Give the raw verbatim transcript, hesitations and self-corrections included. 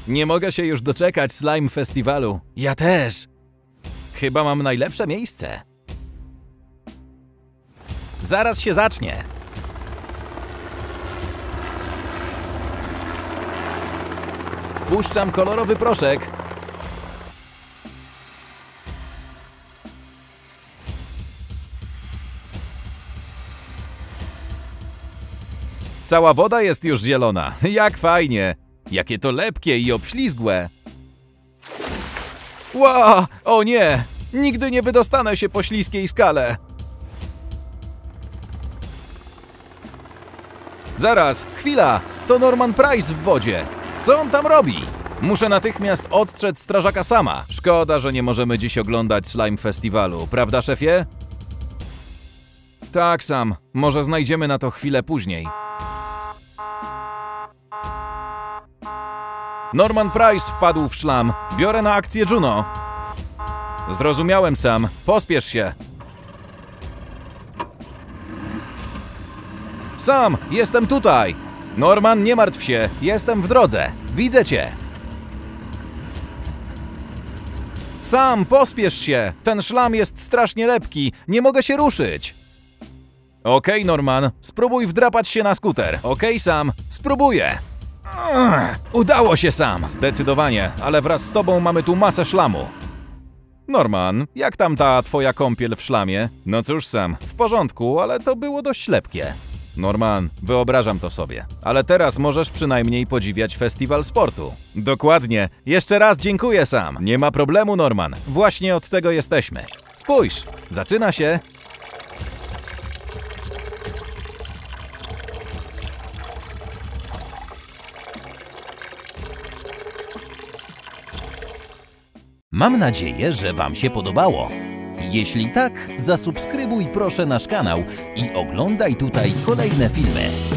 Nie mogę się już doczekać Slime Festiwalu. Ja też. Chyba mam najlepsze miejsce. Zaraz się zacznie. Wpuszczam kolorowy proszek. Cała woda jest już zielona. Jak fajnie. Jakie to lepkie i obślizgłe. Ła! O nie! Nigdy nie wydostanę się po śliskiej skale. Zaraz, chwila! To Norman Price w wodzie. Co on tam robi? Muszę natychmiast odstrzec strażaka Sama. Szkoda, że nie możemy dziś oglądać Slime Festiwalu, prawda, szefie? Tak, Sam. Może znajdziemy na to chwilę później. Norman Price wpadł w szlam. Biorę na akcję Juno. Zrozumiałem, Sam. Pospiesz się. Sam, jestem tutaj. Norman, nie martw się. Jestem w drodze. Widzę cię. Sam, pospiesz się. Ten szlam jest strasznie lepki. Nie mogę się ruszyć. Okej, okay, Norman. Spróbuj wdrapać się na skuter. Okej, okay, Sam. Spróbuję. Ugh, udało się, Sam. Zdecydowanie, ale wraz z tobą mamy tu masę szlamu. Norman, jak tam ta twoja kąpiel w szlamie? No cóż, Sam, w porządku, ale to było dość lepkie. Norman, wyobrażam to sobie. Ale teraz możesz przynajmniej podziwiać festiwal sportu. Dokładnie. Jeszcze raz dziękuję, Sam. Nie ma problemu, Norman. Właśnie od tego jesteśmy. Spójrz, zaczyna się. Mam nadzieję, że Wam się podobało. Jeśli tak, zasubskrybuj proszę nasz kanał i oglądaj tutaj kolejne filmy.